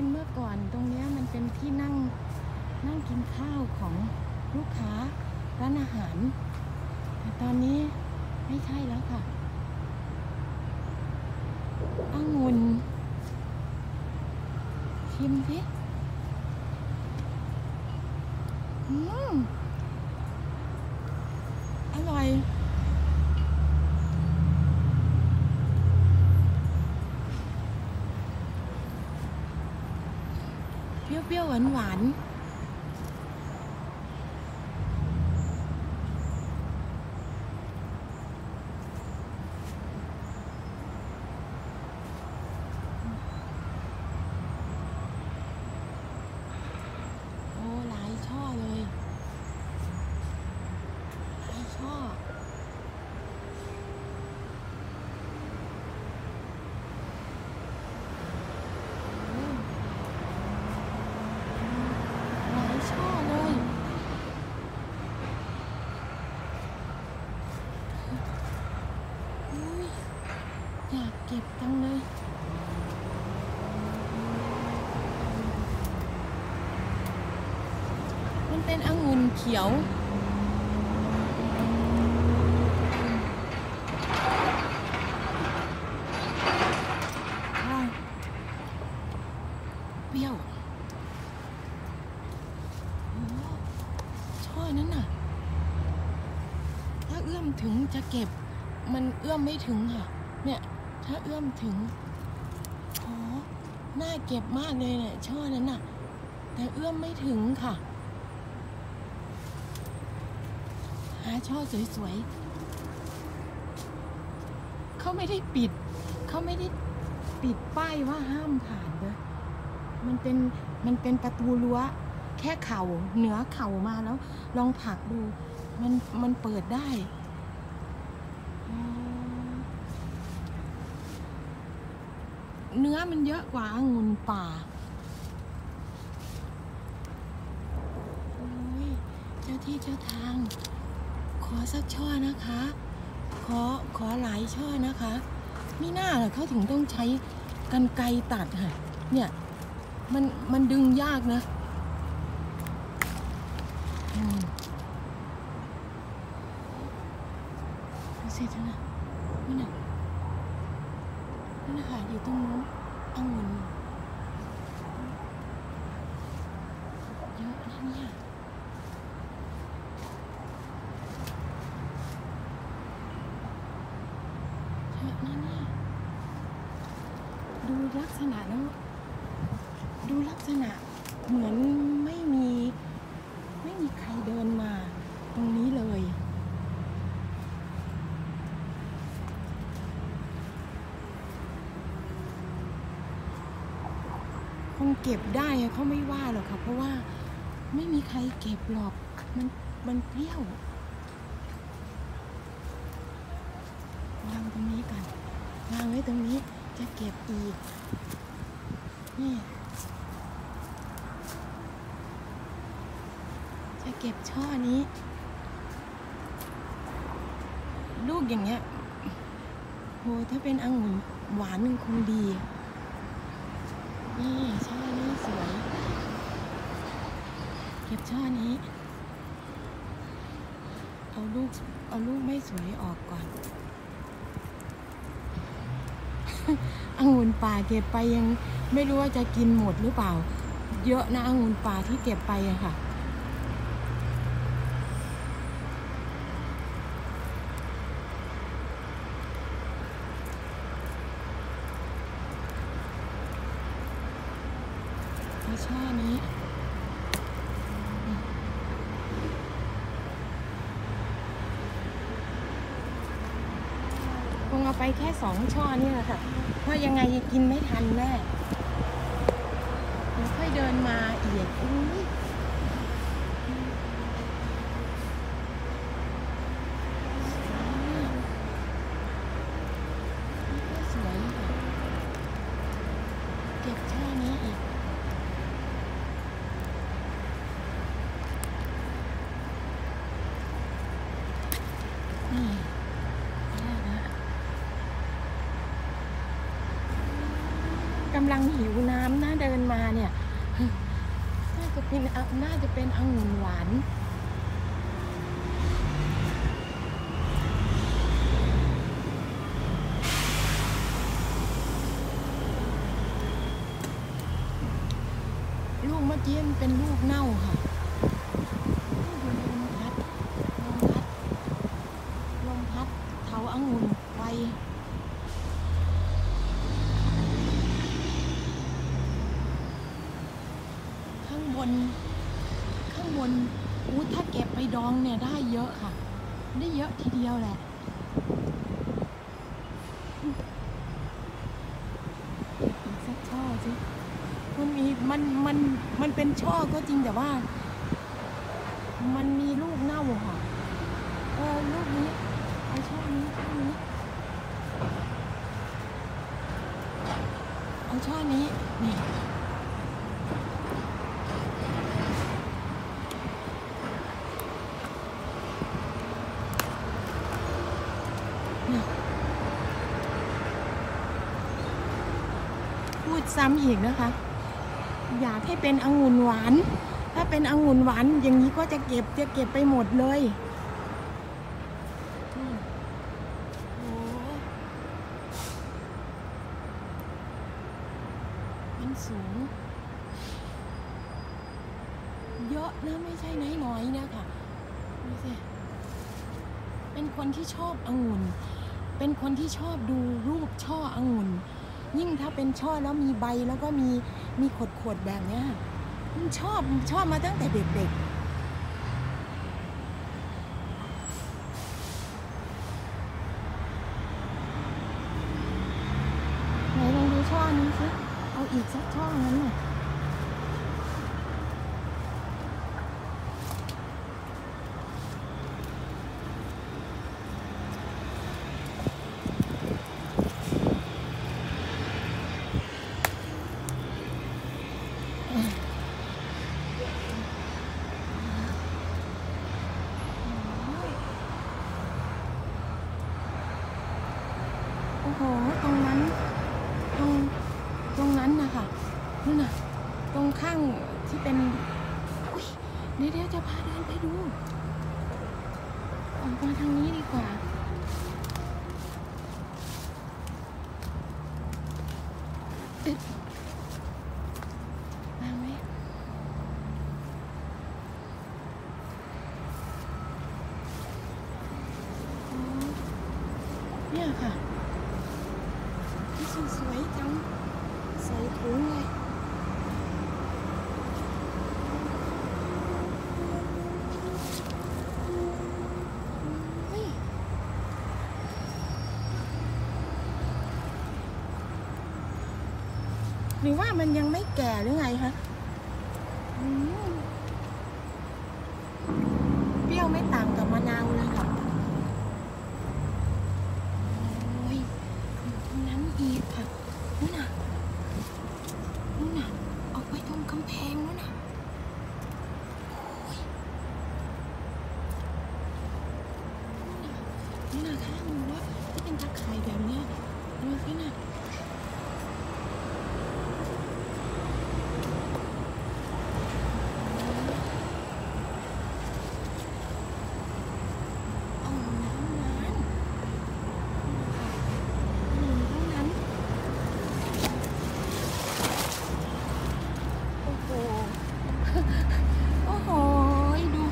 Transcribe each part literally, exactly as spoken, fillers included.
เป็นเมื่อก่อนตรงนี้มันเป็นที่นั่งนั่งกินข้าวของลูกค้าร้านอาหารแต่ตอนนี้ไม่ใช่แล้วค่ะองุ่นชิมสิอืมอร่อยเปรี้ยวๆหวานๆอยากเก็บจังเลยมันเป็นองุ่นเขียวเปรี้ยวช่อนั้นน่ะถ้าเอื้อมถึงจะเก็บมันเอื้อมไม่ถึงค่ะเนี่ยถ้าเอื้อมถึงโอ้น่าเก็บมากเลยเนี่ยช่อนั้นน่ะแต่เอื้อมไม่ถึงค่ะหาช่อสวยๆเขาไม่ได้ปิดเขาไม่ได้ปิดป้ายว่าห้ามผ่านเลยมันเป็นมันเป็นประตูรั้วแค่เข่าเหนือเข่ามาแล้วลองผลักดูมันมันเปิดได้เนื้อมันเยอะกว่าองุ่นป่าโอ้ยเจ้าที่เจ้าทางขอสักช่อนะคะขอขอหลายช่อนะคะมิน่าเหรอเขาถึงต้องใช้กรรไกรตัดค่ะเนี่ยมันมันดึงยากนะอืมดูสิท่านนะนี่นะนี่นะคะอยู่ตรงนู้นองุ่นเยอะนะเนี่ยเยอะนะเนี่ยดูลักษณะแล้วดูลักษณะเหมือนไม่มีไม่มีใครเดินมาตรงนี้เลยคนเก็บได้เขาไม่ว่าหรอกค่ะเพราะว่าไม่มีใครเก็บหรอกมันมันเปรี้ยววางตรงนี้กันวางไว้ตรงนี้จะเก็บอีกนี่จะเก็บช่อนี้ลูกอย่างเงี้ยโหถ้าเป็นองุ่นหวานมันคงดีนี่ช่อนี้สวยเก็บช่อนี้เอาลูกเอาลูกไม่สวยออกก่อนองุ่นป่าเก็บไปยังไม่รู้ว่าจะกินหมดหรือเปล่าเยอะนะองุ่นป่าที่เก็บไปอะค่ะช่อนี้คงเอาไปแค่สองช่อนี่แหละค่ะเพราะยังไงกินไม่ทันแน่เดี๋ยวค่อยเดินมาอีกอุ้ยสวยค่ะเก็บช่อนี้อีกนี่กำลังหิวน้ำน่าเดินมาเนี่ยน่าจะเป็นน่าจะเป็นองุ่นหวานลูกเมื่อกี้มันเป็นลูกเน่าค่ะลมพัดลมพัดลมพัดเถาองุ่นไปข้างบนข้างบนอู้ถ้าเก็บไปดองเนี่ยได้เยอะค่ะได้เยอะทีเดียวแหละอีกสักช่อสิมันมีมันมันมันเป็นช่อก็จริงแต่ว่ามันมีลูกเน่าค่ะเออลูกนี้เอาช่อนี้ช่อนี้เอาช่อนี้นี่พูดซ้ำอีกนะคะอยากให้เป็นองุ่นหวานถ้าเป็นองุ่นหวานอย่างนี้ก็จะเก็บจะเก็บไปหมดเลยโอ้มันสูงเยอะนะไม่ใช่น้อยๆนะค่ะดูสิเป็นคนที่ชอบองุ่นเป็นคนที่ชอบดูรูปช่อองุ่นยิ่งถ้าเป็นช่อแล้วมีใบแล้วก็มีมีขดๆแบบนี้ชอบชอบมาตั้งแต่เด็กๆไหนลองดูช่อนี้สิเอาอีกสักช่อนั้นหน่อยโอ้โหตรงนั้นตรงตรงนั้นนะคะนู่นน่ะตรงข้างที่เป็นอุ้ยเดี๋ยวเดี๋ยวจะพาเดินไปดูออกมาทางนี้ดีกว่าตึ๊ดมาไหมเนี่ยค่ะที่สวยๆจังใส่ถุงเลยหรือว่ามันยังไม่แก่หรือไงคะเปรี้ยวไม่ต่างกับมะนาวเลยค่ะโอ้ยอยู่ตรงนั้นอีกค่ะนู่นน่ะนู่นน่ะออกไปตรงกำแพงนู่นน่ะนี่น่ะข้างดูว่าที่เป็นตะข่ายแบบนี้ดูสิน่ะโอ้โหดู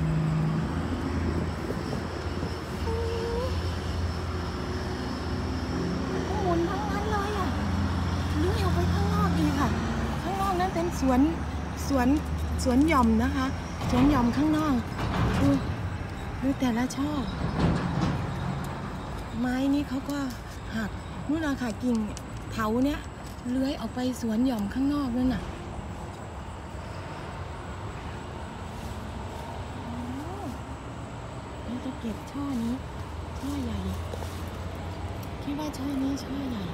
หมุนทั้งนั้นเลยอ่ะเลี้ยวไปข้างนอกอีกค่ะข้างนอกนั้นเป็นสวนสวนสวนหย่อมนะคะสวนหย่อมข้างนอกดูดูแต่ละช่อไม้นี้เขาก็หักนู่นน่ะค่ะกิ่งเถาเนี้ยเลื้อยออกไปสวนหย่อมข้างนอกนั่นน่ะจะเก็บช่อนี้ช่อใหญ่คิดว่าช่อนี้ช่อใหญ่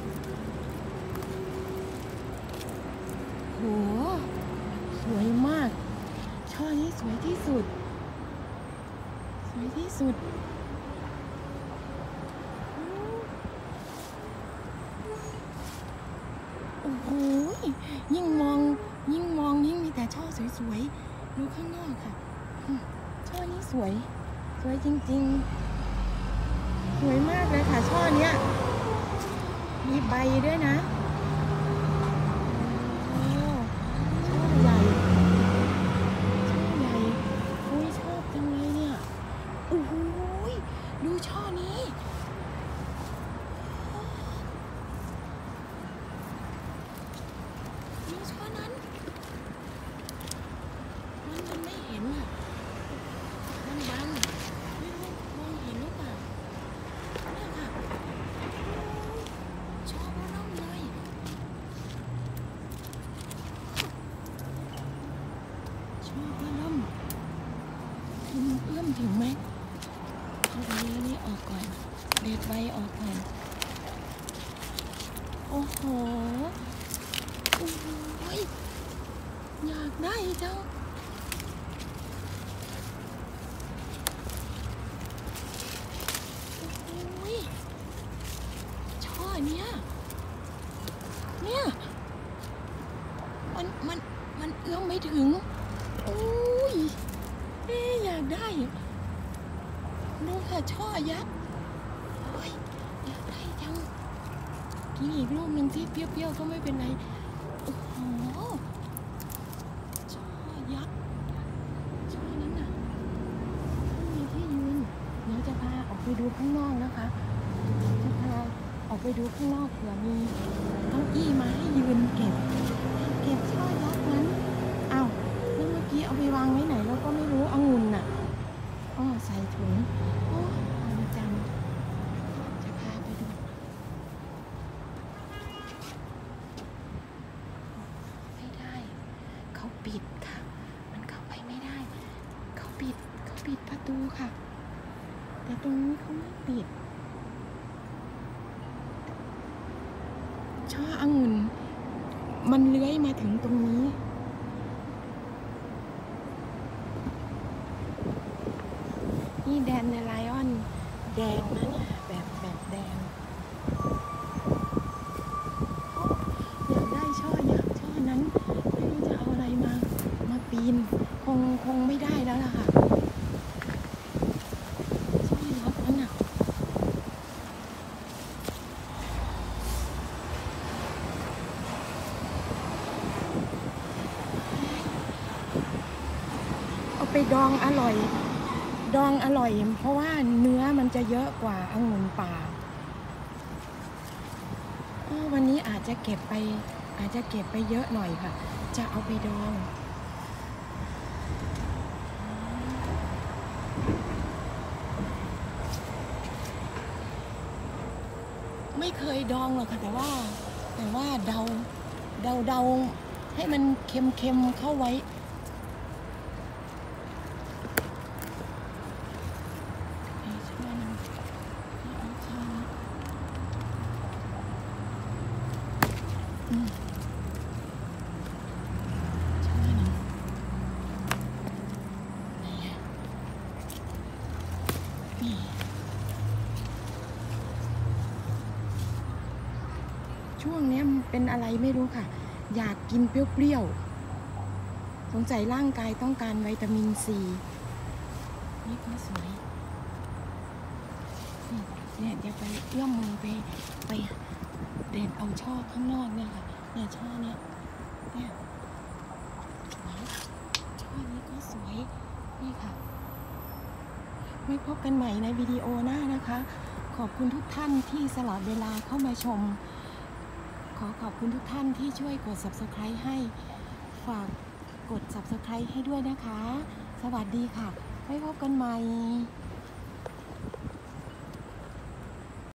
โหสวยมากสวยที่สุดสวยที่สุดโอ้โหยิ่งมองยิ่งมองยิ่งมีแต่ช่อสวยๆดูข้างนอกค่ะช่อนี้สวยสวยจริงๆสวยมากเลยค่ะช่อเนี้ยมีใบด้วยนะโอ้ช่อใหญ่ช่อใหญ่อุ้ยชอบจังเลยเนี่ยโอ้โหดูช่อนี้ดูช่อนั้นมันมันไม่เห็นอ่ะมันบังไม่รู้มองเห็นหรือเปล่าเนี่ยค่ะชอบน้องเลยชอบน้องคุณเอื้อมถึงไหมเอาใบนี้ออกก่อนเด็ดใบออกก่อนโอ้โหโอ้ยอยากได้จังโอ้ยช่อเนี้ยเนี่ยมันมันมันเอื้อมไม่ถึงโอ้ยเอ๊ะอยากได้ดูค่ะช่อยักษ์โอ้ยอยากได้จังกินอีกลูกหนึ่งที่เปรี้ยวๆก็ไม่เป็นไรโอ้โหช่อยักษ์ช่อนั้นน่ะไม่มีที่ยืนเดี๋ยวจะพาออกไปดูข้างนอกนะคะจะพาออกไปดูข้างนอกเผื่อมีเก้าอี้มาให้ยืนเก็บเก็บช่อยักษ์นั้นอ้าวแล้วเมื่อกี้เอาไปวางไว้ไหนแล้วก็ไม่รู้องุ่นน่ะอ๋อใส่ถุงโอ้เอามาจำจะพาไปดูไม่ได้เขาปิดค่ะมันเข้าไปไม่ได้เขาปิดเขาปิดประตูค่ะแต่ตรงนี้เขาไม่ปิดช่อองุ่นมันเลื้อยมาถึงตรงนี้นี่แดนในไลออนแดงนะเนี่ยแบบแบบแดงอยากได้ช่อยักษ์ช่อนั้นไม่รู้จะเอาอะไรมามาปีนคงคงไม่ได้แล้วล่ะค่ะช่อยักษ์นั่นน่ะเอาไปดองอร่อยดองอร่อยเพราะว่าเนื้อมันจะเยอะกว่าองุ่นป่าวันนี้อาจจะเก็บไปอาจจะเก็บไปเยอะหน่อยค่ะจะเอาไปดองไม่เคยดองหรอกค่ะแต่ว่าแต่ว่าเดาเดาเดาให้มันเค็มๆเข้าไว้ช่วงนี้เป็นอะไรไม่รู้ค่ะอยากกินเปรี้ยวๆสงสัยร่างกายต้องการวิตามินซีนี่ก็สวยเนี่ยเดี๋ยวไปเอื้อมมือไปไปเด็ดเอาช่อข้างนอกเนี่ยค่ะเนี่ยช่อเนี้ยเนี่ยช่อนี้ก็สวยนี่ค่ะไว้พบกันใหม่ในวิดีโอหน้านะคะขอบคุณทุกท่านที่สละเวลาเข้ามาชมขอขอบคุณทุกท่านที่ช่วยกด ซับสไครบ์ ให้ฝากกด ซับสไครบ์ ให้ด้วยนะคะสวัสดีค่ะไว้พบกันใหม่